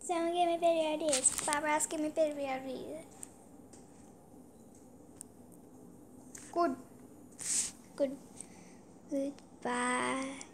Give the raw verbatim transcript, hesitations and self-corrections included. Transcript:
Someone give me better ideas. Barbara's give me better ideas. Good. Good. Goodbye.